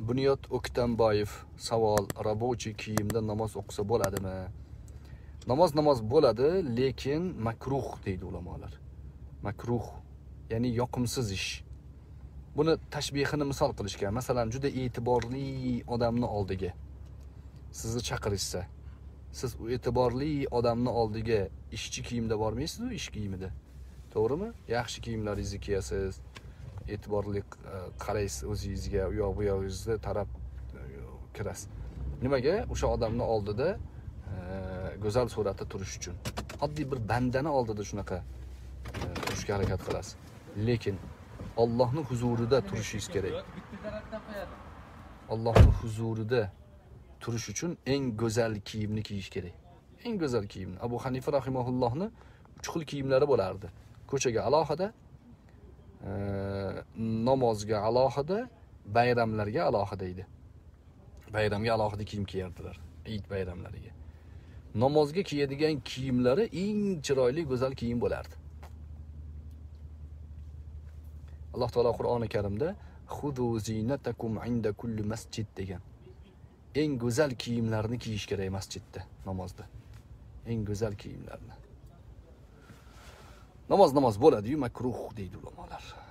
Bunyod O'ktamboyev savol: Rabochiy kiyimda namoz o'qisa bo'ladimi? Namoz bo'ladi, lekin makruh deydi ulamolar. Makruh, ya'ni yoqimsiz ish. Buni tashbihini misol qilishgan. Masalan, juda e'tiborli odamni oldiga sizni chaqirishsa, siz u e'tiborli odamni oldiga ishchi kiyimda bormaysiz-ku, ish kiyimida. To'g'rimi? Yaxshi kiyimlaringizni kiyasiz, e'tiborli qaraysiz o'zingizga, u yoq bu yog'ingizni tarab kirasiz. Nimaga? O'sha odamni oldida go'zal suratda turish uchun. Oddiy bir bandani oldida shunaqa turishga harakat qilasiz. Lekin Allohning huzurida turishingiz kerak. Allohning huzurida turish uchun eng go'zal kiyimni kiyish kerak. Eng go'zal kiyimni. Abu Hanifa rahimahullohni 3 xil kiyimlari bo'lardi. Ko'chaga alohida, namozga alohida, bayramlarga alohida edi. Bayramga alohida kiyim kiyardilar, Eid bayramlariga. Namozga kiyadigan kiyimlari eng chiroyli, go'zal kiyim bo'lardi. Alloh taolo Qur'oni Karimda "Xudu zinatakum inda kulli masjid" degan. Eng go'zal kiyimlarni kiyish kerak masjidda, namozda. Eng go'zal kiyimlarni. Namoz bo'ladi-yu, makruh deydi ulamolar.